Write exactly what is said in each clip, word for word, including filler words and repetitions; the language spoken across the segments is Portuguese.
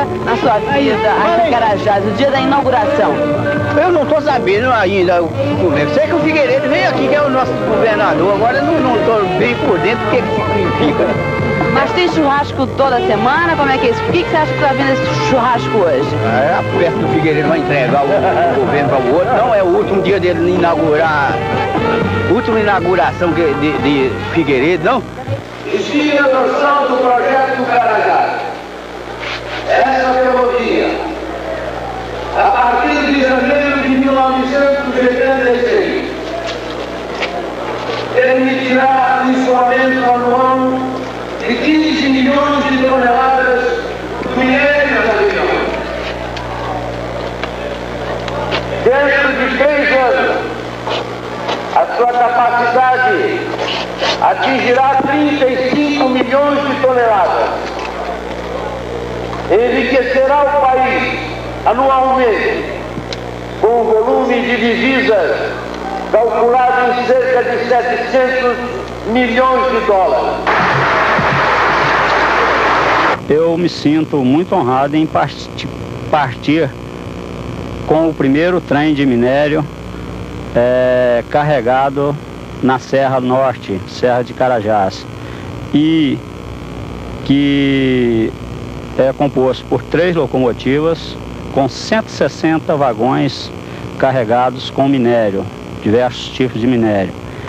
dia na sua vida aqui em Carajás, o dia da inauguração? Eu não estou sabendo ainda o governo. Sei que o Figueiredo veio aqui, que é o nosso governador. Agora eu não estou bem por dentro do que, que significa. Mas tem churrasco toda semana? Como é que é isso? Por que, que você acha que está vindo esse churrasco hoje? É, a festa do Figueiredo vai entregar o, o governo para o outro. Não é o último dia dele inaugurar, última inauguração de, de, de Figueiredo, não? Existe a adoção do projeto do Carajás. Essa ferrovia, a partir de janeiro de mil novecentos e oitenta e seis, permitirá um escoamento anual de quinze milhões de toneladas do minério da região. Dentro de três anos, a sua capacidade atingirá trinta e cinco milhões de toneladas. Enriquecerá o país anualmente com um volume de divisas calculado em cerca de setecentos milhões de dólares. Eu me sinto muito honrado em partir, partir com o primeiro trem de minério é, carregado na Serra Norte, Serra de Carajás, e que é composto por três locomotivas com cento e sessenta vagões carregados com minério, diversos tipos de minério.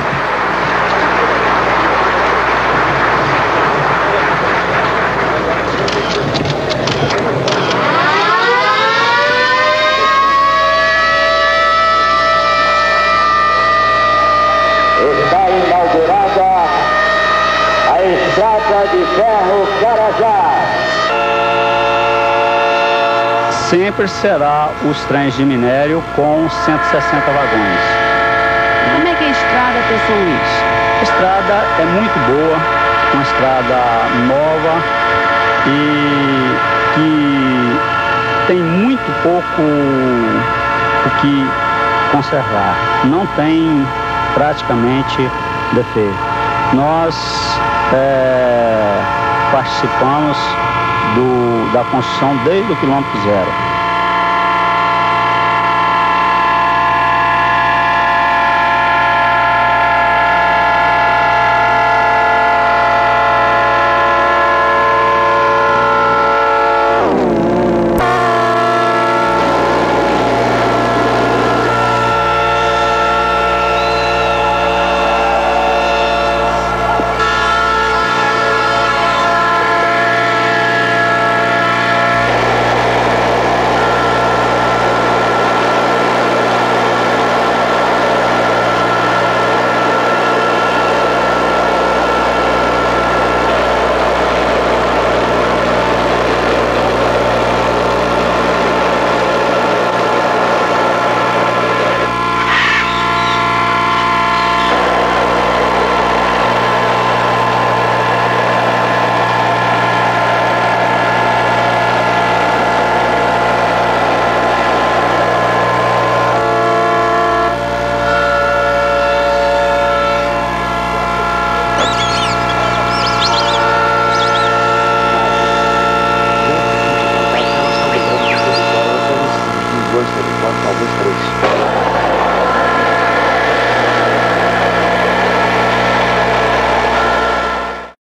Está inaugurada a Estrada de Ferro Carajás. Sempre será os trens de minério com cento e sessenta vagões. Como é que é a estrada até São Luís? A estrada é muito boa, uma estrada nova e que tem muito pouco o que conservar. Não tem praticamente defeito. Nós é, participamos do, da construção desde o quilômetro zero.